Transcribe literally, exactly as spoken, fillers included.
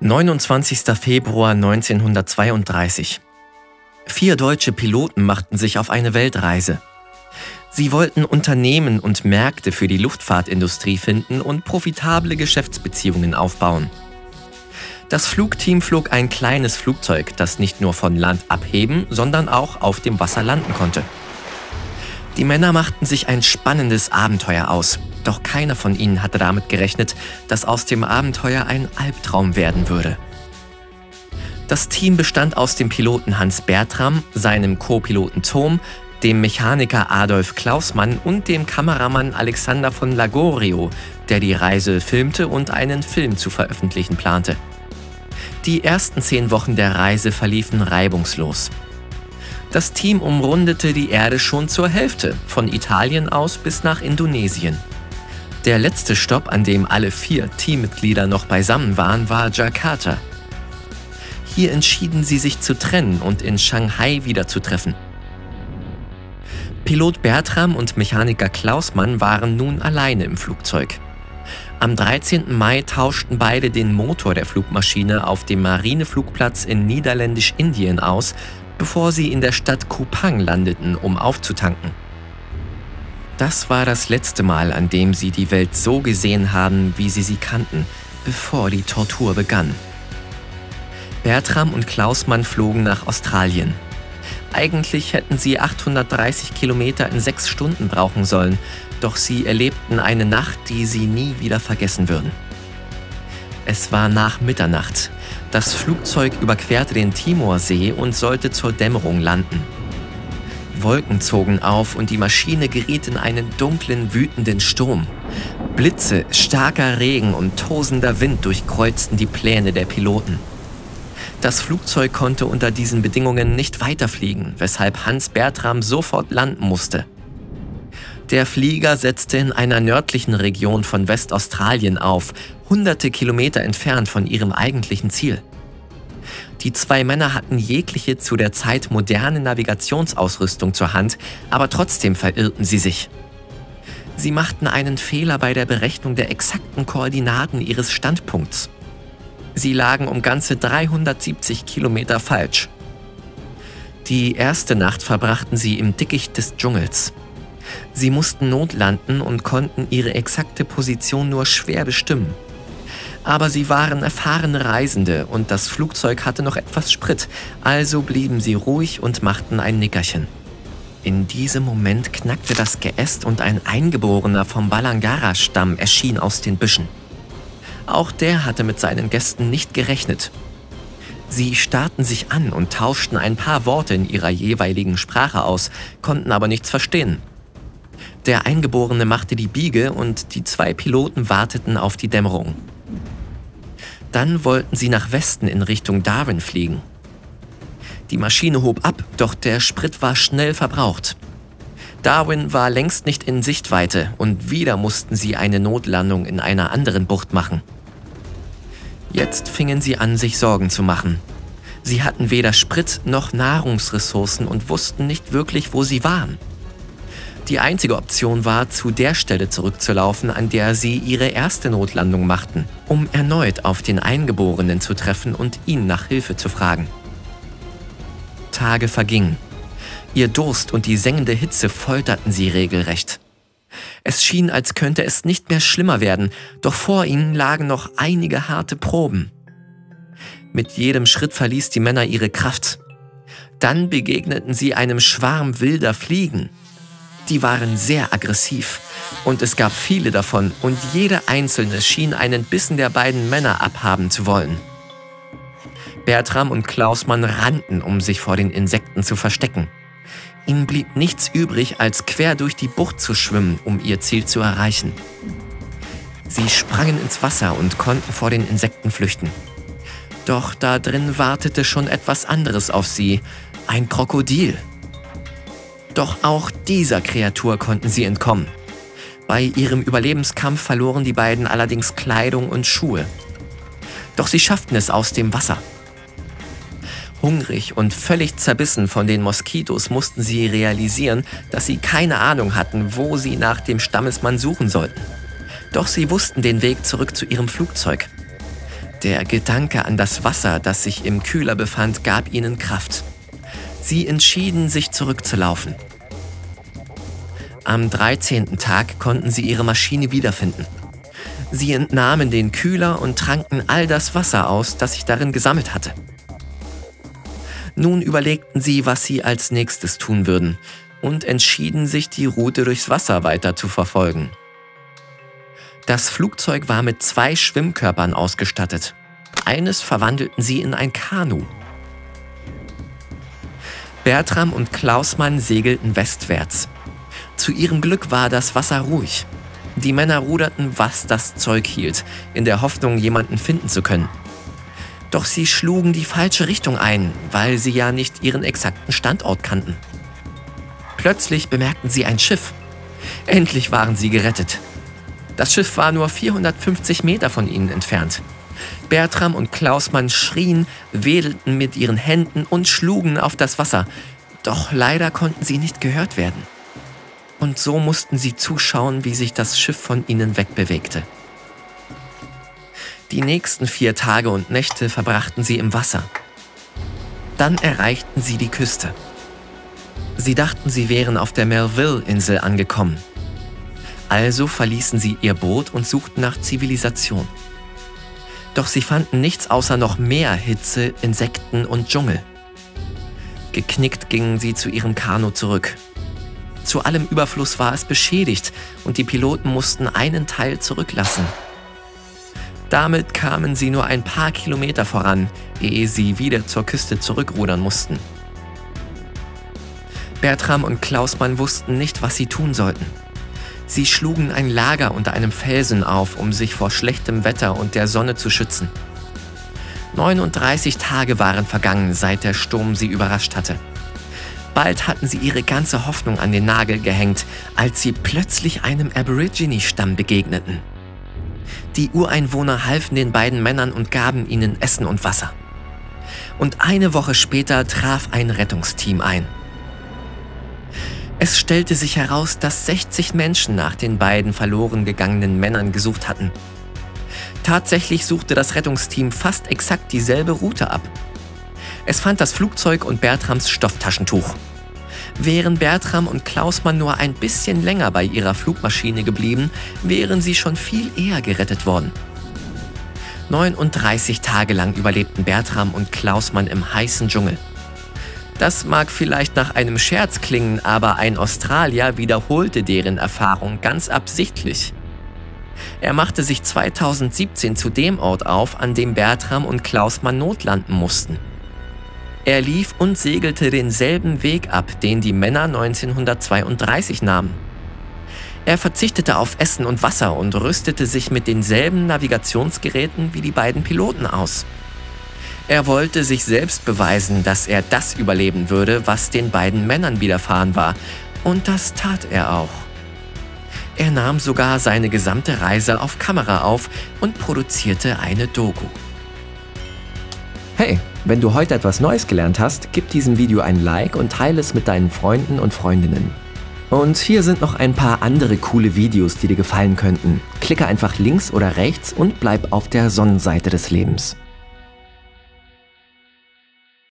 neunundzwanzigster Februar neunzehnhundertzweiunddreißig. Vier deutsche Piloten machten sich auf eine Weltreise. Sie wollten Unternehmen und Märkte für die Luftfahrtindustrie finden und profitable Geschäftsbeziehungen aufbauen. Das Flugteam flog ein kleines Flugzeug, das nicht nur von Land abheben, sondern auch auf dem Wasser landen konnte. Die Männer machten sich ein spannendes Abenteuer aus, doch keiner von ihnen hatte damit gerechnet, dass aus dem Abenteuer ein Albtraum werden würde. Das Team bestand aus dem Piloten Hans Bertram, seinem Co-Piloten Tom, dem Mechaniker Adolf Klausmann und dem Kameramann Alexander von Lagorio, der die Reise filmte und einen Film zu veröffentlichen plante. Die ersten zehn Wochen der Reise verliefen reibungslos. Das Team umrundete die Erde schon zur Hälfte, von Italien aus bis nach Indonesien. Der letzte Stopp, an dem alle vier Teammitglieder noch beisammen waren, war Jakarta. Hier entschieden sie sich zu trennen und in Shanghai wiederzutreffen. Pilot Bertram und Mechaniker Klausmann waren nun alleine im Flugzeug. Am dreizehnten Mai tauschten beide den Motor der Flugmaschine auf dem Marineflugplatz in Niederländisch-Indien aus, bevor sie in der Stadt Kupang landeten, um aufzutanken. Das war das letzte Mal, an dem sie die Welt so gesehen haben, wie sie sie kannten, bevor die Tortur begann. Bertram und Klausmann flogen nach Australien. Eigentlich hätten sie achthundertdreißig Kilometer in sechs Stunden brauchen sollen, doch sie erlebten eine Nacht, die sie nie wieder vergessen würden. Es war nach Mitternacht. Das Flugzeug überquerte den Timorsee und sollte zur Dämmerung landen. Wolken zogen auf und die Maschine geriet in einen dunklen, wütenden Sturm. Blitze, starker Regen und tosender Wind durchkreuzten die Pläne der Piloten. Das Flugzeug konnte unter diesen Bedingungen nicht weiterfliegen, weshalb Hans Bertram sofort landen musste. Der Flieger setzte in einer nördlichen Region von Westaustralien auf, hunderte Kilometer entfernt von ihrem eigentlichen Ziel. Die zwei Männer hatten jegliche zu der Zeit moderne Navigationsausrüstung zur Hand, aber trotzdem verirrten sie sich. Sie machten einen Fehler bei der Berechnung der exakten Koordinaten ihres Standpunkts. Sie lagen um ganze dreihundertsiebzig Kilometer falsch. Die erste Nacht verbrachten sie im Dickicht des Dschungels. Sie mussten notlanden und konnten ihre exakte Position nur schwer bestimmen. Aber sie waren erfahrene Reisende und das Flugzeug hatte noch etwas Sprit, also blieben sie ruhig und machten ein Nickerchen. In diesem Moment knackte das Geäst und ein Eingeborener vom Balangara-Stamm erschien aus den Büschen. Auch der hatte mit seinen Gästen nicht gerechnet. Sie starrten sich an und tauschten ein paar Worte in ihrer jeweiligen Sprache aus, konnten aber nichts verstehen. Der Eingeborene machte die Biege und die zwei Piloten warteten auf die Dämmerung. Dann wollten sie nach Westen in Richtung Darwin fliegen. Die Maschine hob ab, doch der Sprit war schnell verbraucht. Darwin war längst nicht in Sichtweite und wieder mussten sie eine Notlandung in einer anderen Bucht machen. Jetzt fingen sie an, sich Sorgen zu machen. Sie hatten weder Sprit noch Nahrungsressourcen und wussten nicht wirklich, wo sie waren. Die einzige Option war, zu der Stelle zurückzulaufen, an der sie ihre erste Notlandung machten, um erneut auf den Eingeborenen zu treffen und ihn nach Hilfe zu fragen. Tage vergingen. Ihr Durst und die sengende Hitze folterten sie regelrecht. Es schien, als könnte es nicht mehr schlimmer werden, doch vor ihnen lagen noch einige harte Proben. Mit jedem Schritt verließ die Männer ihre Kraft. Dann begegneten sie einem Schwarm wilder Fliegen. Die waren sehr aggressiv und es gab viele davon und jede einzelne schien einen Bissen der beiden Männer abhaben zu wollen. Bertram und Klausmann rannten, um sich vor den Insekten zu verstecken. Ihnen blieb nichts übrig, als quer durch die Bucht zu schwimmen, um ihr Ziel zu erreichen. Sie sprangen ins Wasser und konnten vor den Insekten flüchten. Doch da drin wartete schon etwas anderes auf sie, ein Krokodil. Doch auch dieser Kreatur konnten sie entkommen. Bei ihrem Überlebenskampf verloren die beiden allerdings Kleidung und Schuhe. Doch sie schafften es aus dem Wasser. Hungrig und völlig zerbissen von den Moskitos mussten sie realisieren, dass sie keine Ahnung hatten, wo sie nach dem Stammesmann suchen sollten. Doch sie wussten den Weg zurück zu ihrem Flugzeug. Der Gedanke an das Wasser, das sich im Kühler befand, gab ihnen Kraft. Sie entschieden, sich zurückzulaufen. Am dreizehnten Tag konnten sie ihre Maschine wiederfinden. Sie entnahmen den Kühler und tranken all das Wasser aus, das sich darin gesammelt hatte. Nun überlegten sie, was sie als nächstes tun würden, und entschieden sich, die Route durchs Wasser weiter zu verfolgen. Das Flugzeug war mit zwei Schwimmkörpern ausgestattet. Eines verwandelten sie in ein Kanu. Bertram und Klausmann segelten westwärts. Zu ihrem Glück war das Wasser ruhig. Die Männer ruderten, was das Zeug hielt, in der Hoffnung, jemanden finden zu können. Doch sie schlugen die falsche Richtung ein, weil sie ja nicht ihren exakten Standort kannten. Plötzlich bemerkten sie ein Schiff. Endlich waren sie gerettet. Das Schiff war nur vierhundertfünfzig Meter von ihnen entfernt. Bertram und Klausmann schrien, wedelten mit ihren Händen und schlugen auf das Wasser. Doch leider konnten sie nicht gehört werden. Und so mussten sie zuschauen, wie sich das Schiff von ihnen wegbewegte. Die nächsten vier Tage und Nächte verbrachten sie im Wasser. Dann erreichten sie die Küste. Sie dachten, sie wären auf der Melville-Insel angekommen. Also verließen sie ihr Boot und suchten nach Zivilisation. Doch sie fanden nichts außer noch mehr Hitze, Insekten und Dschungel. Geknickt gingen sie zu ihrem Kanu zurück. Zu allem Überfluss war es beschädigt und die Piloten mussten einen Teil zurücklassen. Damit kamen sie nur ein paar Kilometer voran, ehe sie wieder zur Küste zurückrudern mussten. Bertram und Klausmann wussten nicht, was sie tun sollten. Sie schlugen ein Lager unter einem Felsen auf, um sich vor schlechtem Wetter und der Sonne zu schützen. neununddreißig Tage waren vergangen, seit der Sturm sie überrascht hatte. Bald hatten sie ihre ganze Hoffnung an den Nagel gehängt, als sie plötzlich einem Aborigine-Stamm begegneten. Die Ureinwohner halfen den beiden Männern und gaben ihnen Essen und Wasser. Und eine Woche später traf ein Rettungsteam ein. Es stellte sich heraus, dass sechzig Menschen nach den beiden verloren gegangenen Männern gesucht hatten. Tatsächlich suchte das Rettungsteam fast exakt dieselbe Route ab. Es fand das Flugzeug und Bertrams Stofftaschentuch. Wären Bertram und Klausmann nur ein bisschen länger bei ihrer Flugmaschine geblieben, wären sie schon viel eher gerettet worden. neununddreißig Tage lang überlebten Bertram und Klausmann im heißen Dschungel. Das mag vielleicht nach einem Scherz klingen, aber ein Australier wiederholte deren Erfahrung ganz absichtlich. Er machte sich zweitausendsiebzehn zu dem Ort auf, an dem Bertram und Klausmann notlanden mussten. Er lief und segelte denselben Weg ab, den die Männer neunzehnhundertzweiunddreißig nahmen. Er verzichtete auf Essen und Wasser und rüstete sich mit denselben Navigationsgeräten wie die beiden Piloten aus. Er wollte sich selbst beweisen, dass er das überleben würde, was den beiden Männern widerfahren war. Und das tat er auch. Er nahm sogar seine gesamte Reise auf Kamera auf und produzierte eine Doku. Hey, wenn du heute etwas Neues gelernt hast, gib diesem Video ein Like und teile es mit deinen Freunden und Freundinnen. Und hier sind noch ein paar andere coole Videos, die dir gefallen könnten. Klicke einfach links oder rechts und bleib auf der Sonnenseite des Lebens.